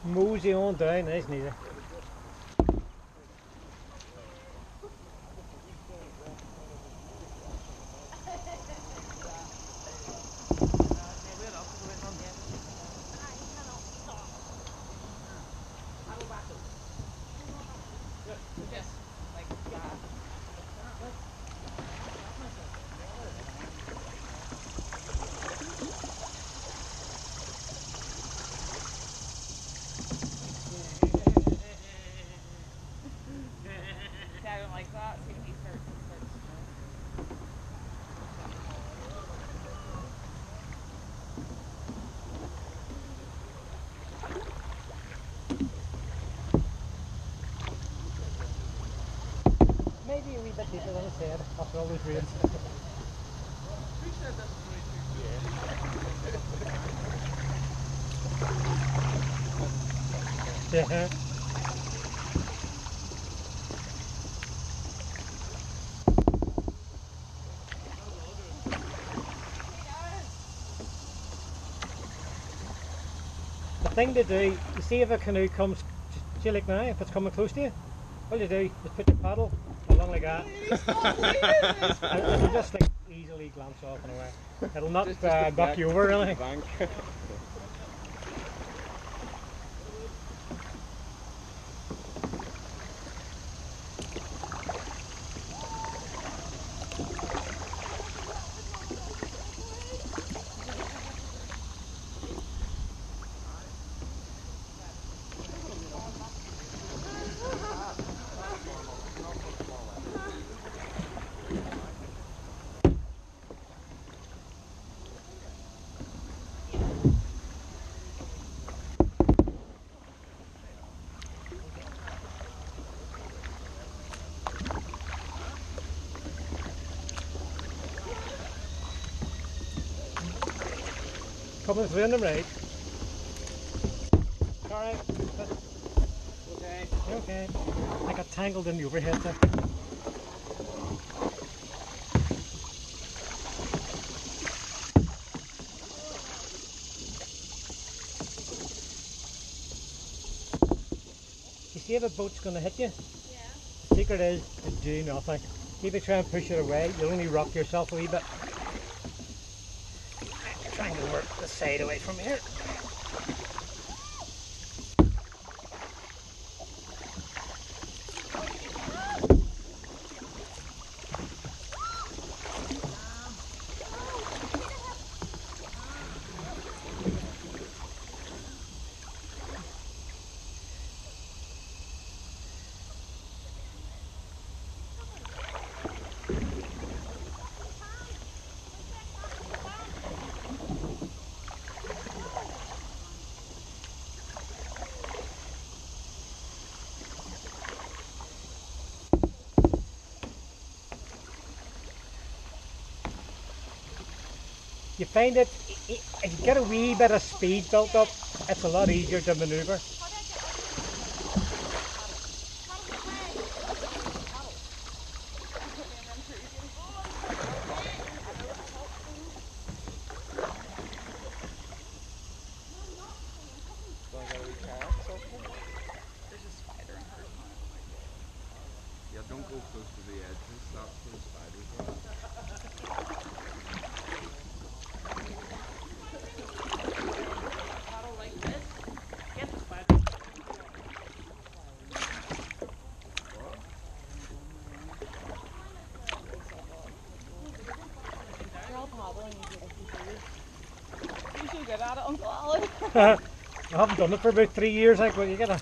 mosey on down, nice and easy. Like that, so he starts Maybe a wee bit deeper than his head after all those rains. Yeah. The thing to do, you see if a canoe comes, see like now, if it's coming close to you, all you do is put your paddle along like that. And it'll just like easily glance off and away. It'll not knock you over or anything. Coming through on the right. Alright. Okay. Okay. I got tangled in the overhead there. You see if a boat's going to hit you? Yeah. The secret is to do nothing. If you try and push it away, you'll only rock yourself a wee bit. I'm trying to work the side away from here. You find that if you get a wee bit of speed built up, it's a lot easier to manoeuvre. Yeah, don't go close to the edges, that's where the spiders are. You're so good at it, Uncle Alan. I haven't done it for about 3 years, like, but you gotta.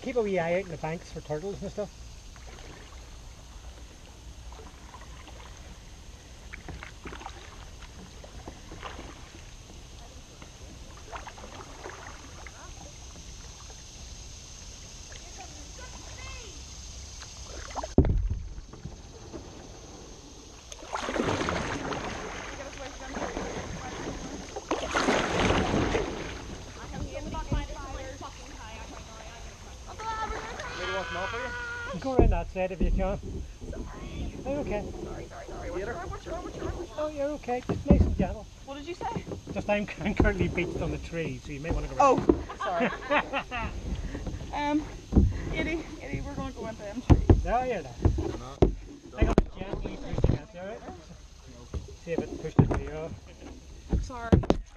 keep a wee eye out in the banks for turtles and stuff. Go around that side if you can. Oh, okay. Oh, you're okay. Just nice and gentle. What did you say? Just I'm currently beached on the tree, so you may want to go around. Oh, sorry. Eddie, we're going to go into them trees. No, you're not. I'm going to gently push against you, alright? See if it pushed the tree off. Sorry.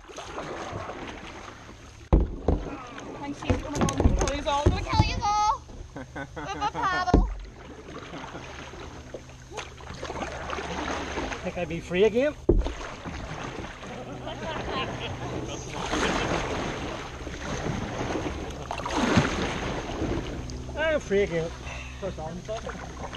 Thanks, he's coming on. I'm going to kill you all. I'm going to kill you all. With my paddle. Think I'd be free again? I'm free again. First on something.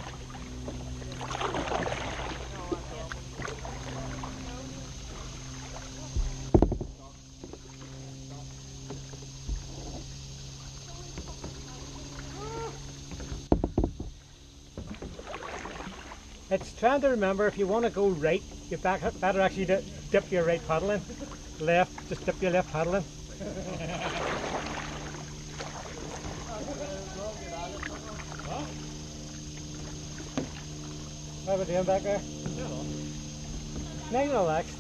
It's trying to remember if you want to go right, you better actually dip your right paddle in. Left, just dip your left paddle in. How are we doing back there? Nice and relaxed.